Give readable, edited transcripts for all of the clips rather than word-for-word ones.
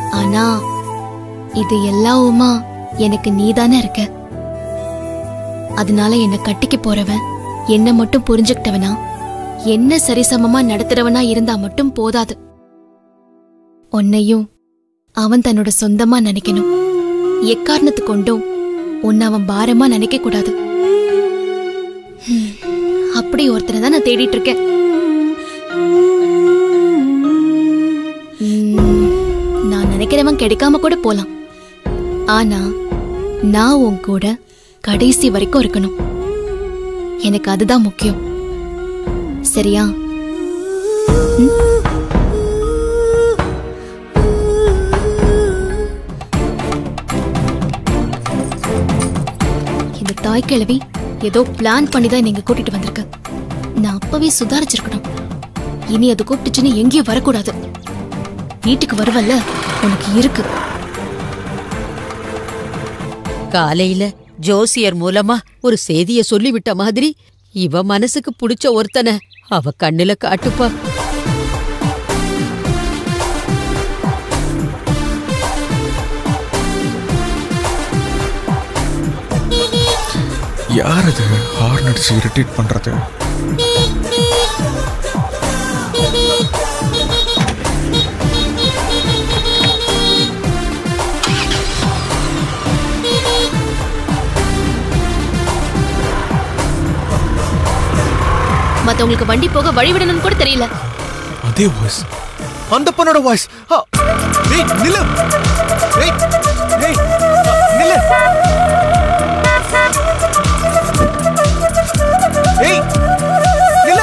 ஆனா இது எல்லாவுமா எனக்கு நீதானே இருக்க. அதனால என்ன கட்டிக்க போறவன் என்ன மட்டும் புரிஞ்சுக்கிட்டவனா, என்ன சரிசமமா நடத்துறவனா இருந்தா மட்டும் போதாது. உன்னையும் அவன் தன்னோட சொந்தமா நினைக்கணும். எக்காரணத்து கொண்டும் உன்னை அவன் பாரமா நினைக்க கூடாது. அப்படி ஒருத்தனை தான் நான் தேடிட்டு இருக்கேன். நான் நினைக்கிறவன் கிடைக்காம கூட போலாம். ஆனா நான் உன் கூட கடைசி வரைக்கும் இருக்கணும். எனக்கு அதுதான் முக்கியம். சரியா? இந்த தாய் கிழவி ஏதோ பிளான் பண்ணிதான் நீங்க கூட்டிட்டு வந்திருக்க. நான் அப்பவே சுதாரிச்சிருக்கணும். இனி அது கூப்பிட்டுச்சுன்னு எங்கேயும் வரக்கூடாது. வீட்டுக்கு வருவல்ல, உனக்கு இருக்கு. காலையில ஜோசியர் மூலமா ஒரு செய்திய சொல்லிவிட்ட மாதிரி இவ மனசுக்கு புடிச்ச ஒருத்தனை அவ கண்ணுல காட்டுப்பா. யார் அது ஹார்ன் அடிச்சு இரிட்டேட் பண்றது? மத்தவங்களுக்கு வண்டி போக வழிவிடணும்னு கூட தெரியல. அதே வாய்ஸ், அந்த பொண்ணோட வாய்ஸ். ஏய் நில்லு, ஏய் ஏய் நில்லு, ஏய் நில்லு,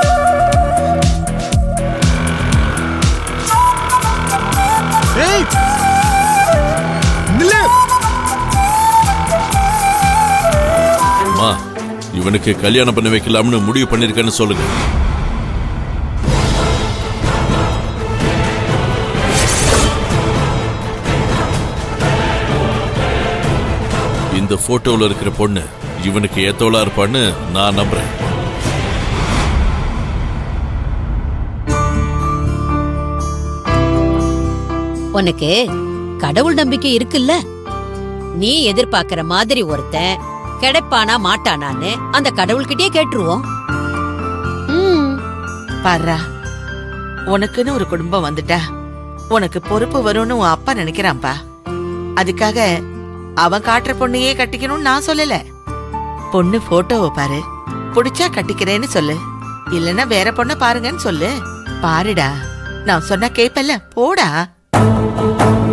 ஏய் நில்லு. அம்மா, இவனுக்கு கல்யாணம் பண்ணி வைக்கலாம்னு முடிவு பண்ணிருக்கேன்னு சொல்லுங்க. இந்த போட்டோல இருக்கிற பொண்ணு இவனுக்கு ஏத்தோலா இருப்பான்னு நான் நம்புறேன். உனக்கு கடவுள் நம்பிக்கை இருக்குல்ல? நீ எதிர்பார்க்கிற மாதிரி ஒருத்தன் கிடைப்பானா மாட்டானான்னு அந்த கடவுள்கிட்டயே கேட்டுருவோம். பாரா, உனக்குன்னு ஒரு குடும்பம் வந்துட்டா உனக்கு பொறுப்பு வரும்னு உன் அப்பா நினைக்கிறான்பா. அதுக்காக அவன் காட்டுற பொண்ணையே கட்டிக்கணும்னு நான் சொல்லல. பொண்ணு போட்டோவை பாரு, புடிச்சா கட்டிக்கிறேன்னு சொல்லு, இல்லன்னா வேற பொண்ண பாருங்கன்னு சொல்லு. பாருடா, நான் சொன்னா கேப்பல்ல, போடா.